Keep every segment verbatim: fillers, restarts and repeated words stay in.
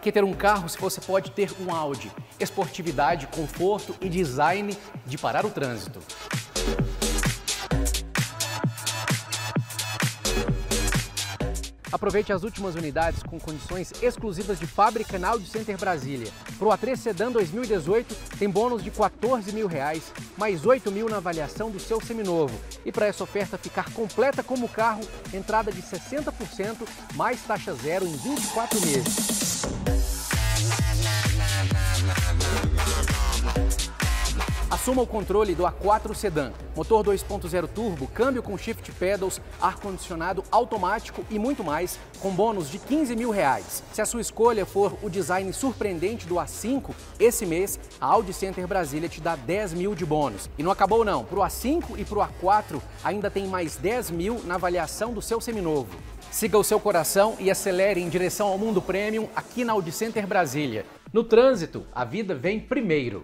que ter um carro se você pode ter um Audi? Esportividade, conforto e design de parar o trânsito. Aproveite as últimas unidades com condições exclusivas de fábrica na Audi Center Brasília. Pro A três Sedan dois mil e dezoito tem bônus de quatorze mil reais, mais oito mil na avaliação do seu seminovo. E para essa oferta ficar completa como carro, entrada de sessenta por cento, mais taxa zero em vinte e quatro meses. Assuma o controle do A quatro Sedan. Motor dois ponto zero turbo, câmbio com shift pedals, ar-condicionado automático e muito mais, com bônus de quinze mil reais. Se a sua escolha for o design surpreendente do A cinco, esse mês a Audi Center Brasília te dá dez mil de bônus. E não acabou não, para o A cinco e para o A quatro ainda tem mais dez mil na avaliação do seu seminovo. Siga o seu coração e acelere em direção ao mundo premium aqui na Audi Center Brasília. No trânsito, a vida vem primeiro.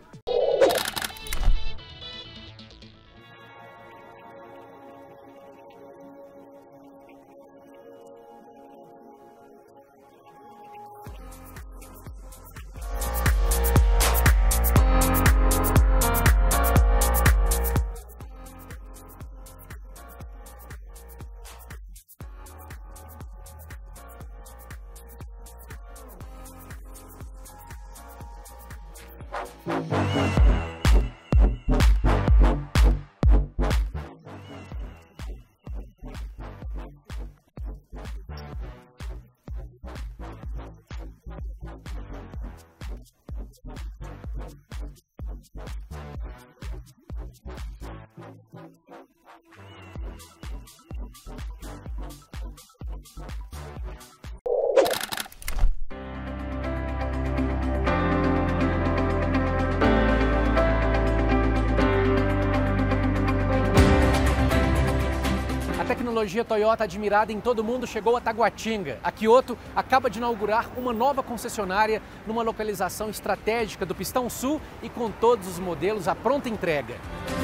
A tecnologia Toyota admirada em todo mundo chegou a Taguatinga. A Kyoto acaba de inaugurar uma nova concessionária numa localização estratégica do Pistão Sul e com todos os modelos à pronta entrega.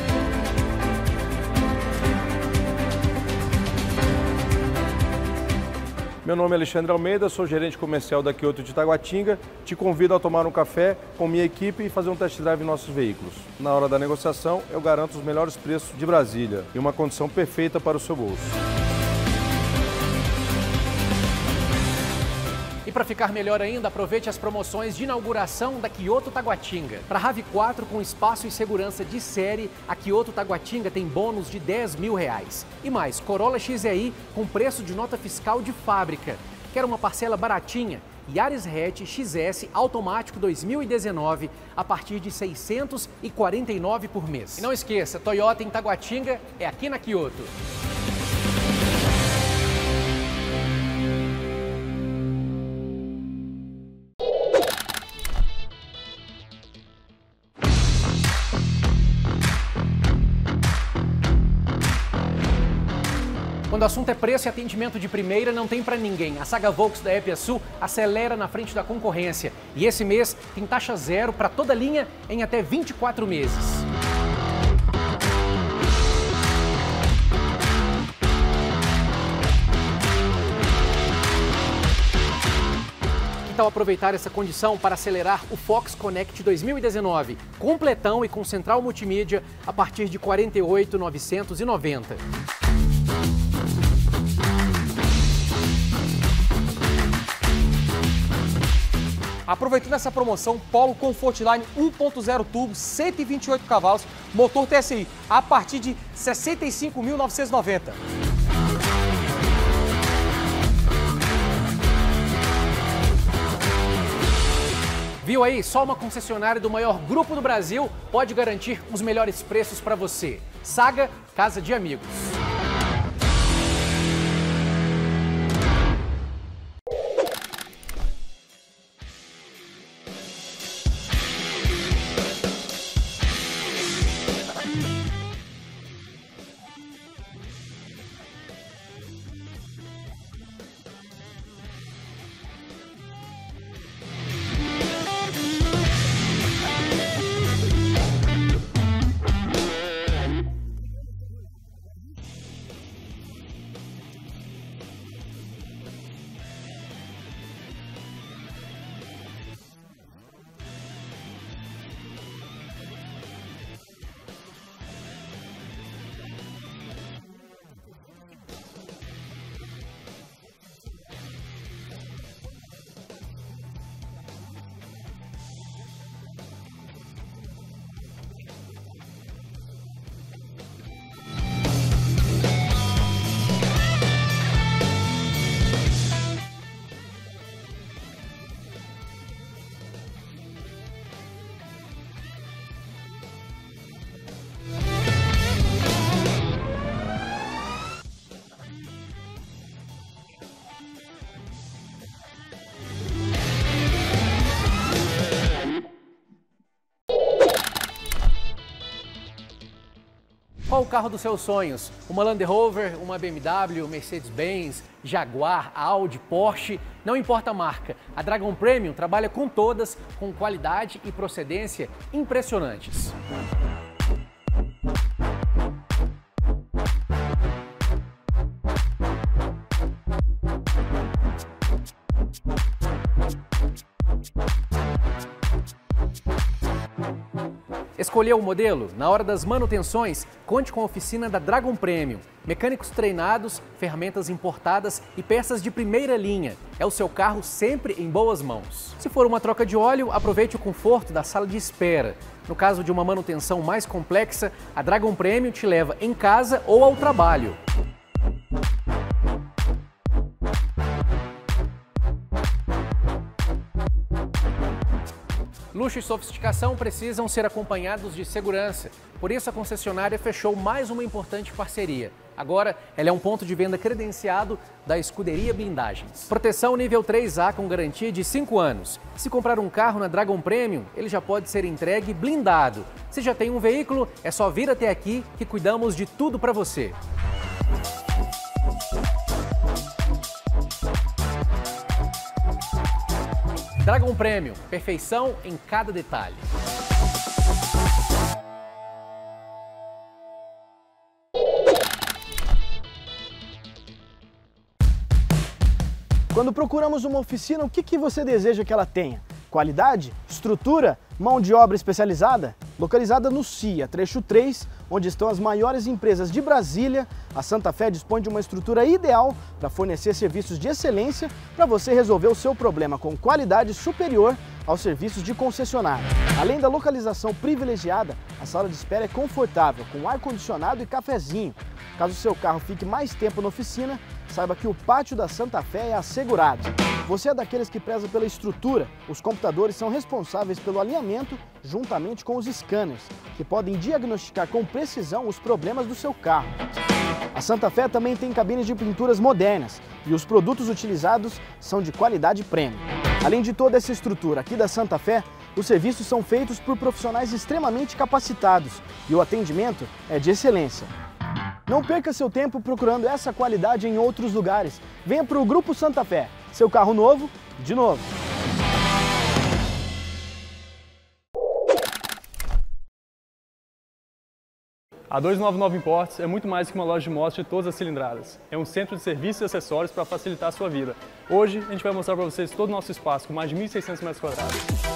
Meu nome é Alexandre Almeida, sou gerente comercial da Kyoto de Taguatinga. Te convido a tomar um café com minha equipe e fazer um test drive em nossos veículos. Na hora da negociação, eu garanto os melhores preços de Brasília e uma condição perfeita para o seu bolso. E para ficar melhor ainda, aproveite as promoções de inauguração da Kyoto Taguatinga. Para RAV quatro com espaço e segurança de série, a Kyoto Taguatinga tem bônus de dez mil reais. E mais, Corolla X E I com preço de nota fiscal de fábrica. Quer uma parcela baratinha? Yaris Hatch X S automático dois mil e dezenove a partir de seiscentos e quarenta e nove reais por mês. E não esqueça, Toyota em Taguatinga é aqui na Kyoto. Quando o assunto é preço e atendimento de primeira, não tem para ninguém. A saga Volks da EpiaSul acelera na frente da concorrência. E esse mês tem taxa zero para toda linha em até vinte e quatro meses. Que tal aproveitar essa condição para acelerar o Fox Connect dois mil e dezenove, completão e com central multimídia a partir de quarenta e oito mil novecentos e noventa reais. Aproveitando essa promoção, Polo Comfortline um ponto zero turbo, cento e vinte e oito cavalos, motor T S I, a partir de sessenta e cinco mil novecentos e noventa reais. Viu aí? Só uma concessionária do maior grupo do Brasil pode garantir os melhores preços para você. Saga Casa de Amigos. qual o carro dos seus sonhos? Uma Land Rover, uma B M W, Mercedes-Benz, Jaguar, Audi, Porsche, não importa a marca. A Dragon Premium trabalha com todas, com qualidade e procedência impressionantes. Escolheu o modelo? Na hora das manutenções, conte com a oficina da Dragon Premium. Mecânicos treinados, ferramentas importadas e peças de primeira linha. É o seu carro sempre em boas mãos. Se for uma troca de óleo, aproveite o conforto da sala de espera. No caso de uma manutenção mais complexa, a Dragon Premium te leva em casa ou ao trabalho. Luxo e sofisticação precisam ser acompanhados de segurança. Por isso, a concessionária fechou mais uma importante parceria. Agora, ela é um ponto de venda credenciado da Escuderia Blindagens. Proteção nível três A com garantia de cinco anos. Se comprar um carro na Dragon Premium, ele já pode ser entregue blindado. Se já tem um veículo, é só vir até aqui que cuidamos de tudo para você. Dragon Premium, perfeição em cada detalhe. Quando procuramos uma oficina, o que que você deseja que ela tenha? Qualidade? Estrutura? Mão de obra especializada? Localizada no C I A, trecho três, onde estão as maiores empresas de Brasília, a Santa Fé dispõe de uma estrutura ideal para fornecer serviços de excelência para você resolver o seu problema com qualidade superior aos serviços de concessionária. Além da localização privilegiada, a sala de espera é confortável, com ar-condicionado e cafezinho. Caso seu carro fique mais tempo na oficina, saiba que o pátio da Santa Fé é assegurado. Você é daqueles que preza pela estrutura? Os computadores são responsáveis pelo alinhamento juntamente com os scanners, que podem diagnosticar com precisão os problemas do seu carro. A Santa Fé também tem cabines de pinturas modernas e os produtos utilizados são de qualidade premium. Além de toda essa estrutura aqui da Santa Fé, os serviços são feitos por profissionais extremamente capacitados e o atendimento é de excelência. Não perca seu tempo procurando essa qualidade em outros lugares. Venha para o Grupo Santa Fé. Seu carro novo, de novo. A duzentos e noventa e nove Imports é muito mais que uma loja de motos de todas as cilindradas. É um centro de serviços e acessórios para facilitar a sua vida. Hoje a gente vai mostrar para vocês todo o nosso espaço com mais de mil e seiscentos metros quadrados.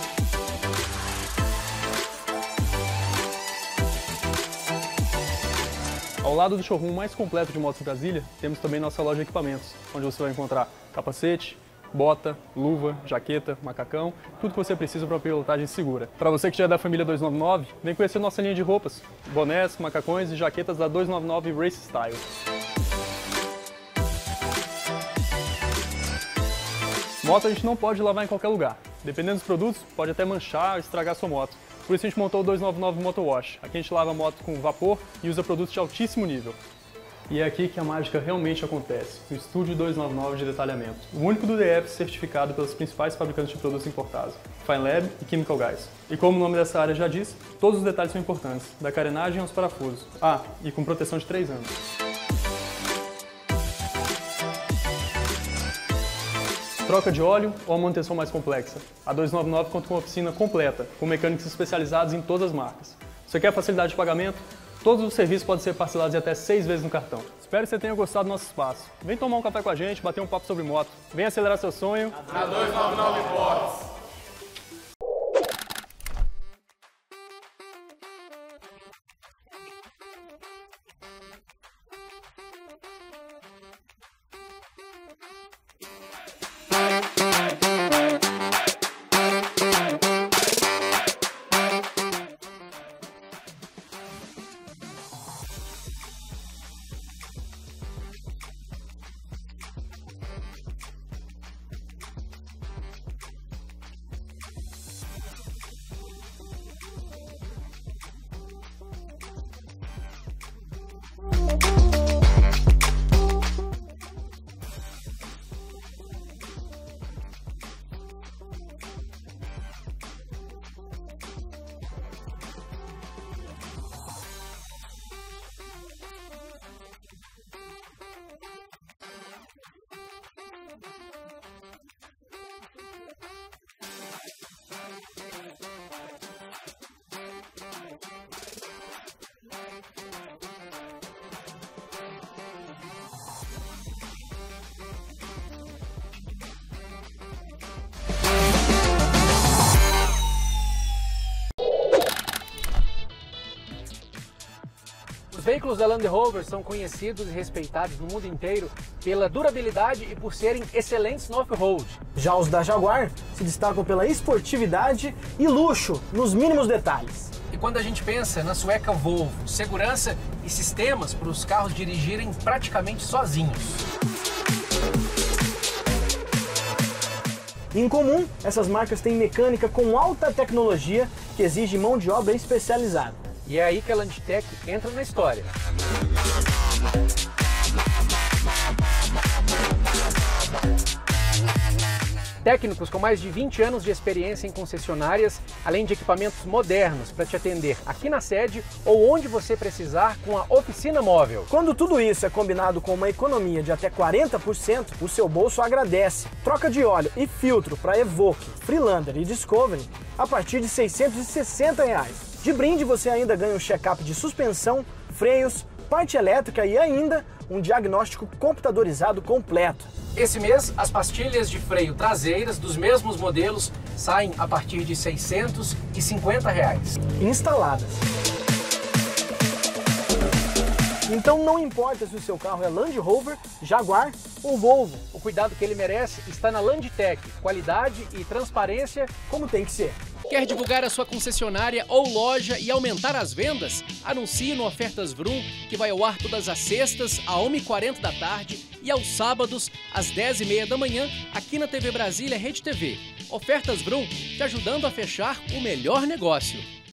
Ao lado do showroom mais completo de motos de Brasília, temos também nossa loja de equipamentos, onde você vai encontrar capacete, bota, luva, jaqueta, macacão, tudo que você precisa para uma pilotagem segura. Para você que já é da família duzentos e noventa e nove, vem conhecer nossa linha de roupas, bonés, macacões e jaquetas da duzentos e noventa e nove Race Style. Moto a gente não pode lavar em qualquer lugar. Dependendo dos produtos, pode até manchar ou estragar sua moto. Por isso a gente montou o duzentos e noventa e nove Moto Wash. Aqui a gente lava a moto com vapor e usa produtos de altíssimo nível. E é aqui que a mágica realmente acontece, no Estúdio duzentos e noventa e nove de detalhamento. O único do D F certificado pelos principais fabricantes de produtos importados, Fine Lab e Chemical Guys. E como o nome dessa área já diz, todos os detalhes são importantes, da carenagem aos parafusos. Ah, e com proteção de três anos. Troca de óleo ou a manutenção mais complexa? A duzentos e noventa e nove conta com uma oficina completa, com mecânicos especializados em todas as marcas. Você quer facilidade de pagamento? Todos os serviços podem ser parcelados em até seis vezes no cartão. Espero que você tenha gostado do nosso espaço. Vem tomar um café com a gente, bater um papo sobre moto. Vem acelerar seu sonho. Na duzentos e noventa e nove Imports. veículos da Land Rover são conhecidos e respeitados no mundo inteiro pela durabilidade e por serem excelentes no off-road. Já os da Jaguar se destacam pela esportividade e luxo nos mínimos detalhes. E quando a gente pensa na sueca Volvo, segurança e sistemas para os carros dirigirem praticamente sozinhos. Em comum, essas marcas têm mecânica com alta tecnologia que exige mão de obra especializada. E é aí que a Landtech entra na história. Técnicos com mais de vinte anos de experiência em concessionárias, além de equipamentos modernos para te atender aqui na sede ou onde você precisar com a oficina móvel. Quando tudo isso é combinado com uma economia de até quarenta por cento, o seu bolso agradece. Troca de óleo e filtro para Evoque, Freelander e Discovery a partir de seiscentos e sessenta reais. De brinde você ainda ganha um check-up de suspensão, freios, parte elétrica e ainda um diagnóstico computadorizado completo. Esse mês, as pastilhas de freio traseiras dos mesmos modelos saem a partir de seiscentos e cinquenta reais. Instaladas. Então não importa se o seu carro é Land Rover, Jaguar ou Volvo. O cuidado que ele merece está na Landtech, qualidade e transparência como tem que ser. Quer divulgar a sua concessionária ou loja e aumentar as vendas? Anuncie no Ofertas Vroom, que vai ao ar todas as sextas, às uma e quarenta da tarde e aos sábados, às dez e meia da manhã, aqui na T V Brasília Rede T V. Ofertas Vroom, te ajudando a fechar o melhor negócio.